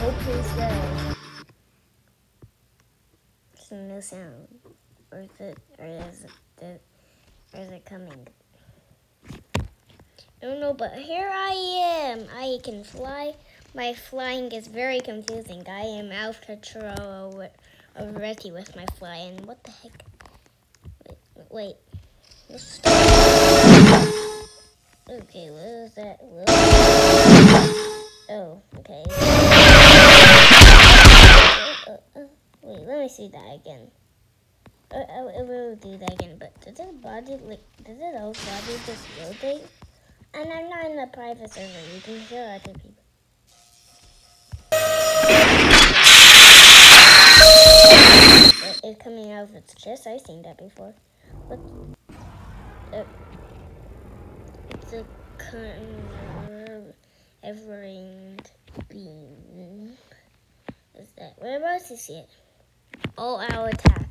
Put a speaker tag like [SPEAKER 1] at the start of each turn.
[SPEAKER 1] hope he's good. There's no sound. Or is it coming? I don't know, but here I am. I can fly. My flying is very confusing. I am out of control already with my flying. What the heck? Wait. Okay, what is that? Oh, okay. Wait, let me see that again. I will do that again, but does it whole body just rotate? And I'm not in a private server, you can hear other people. It's coming out of its chest. I've seen that before. Look. It's a covering beam. Is that? Where else you see it? Oh, our attack.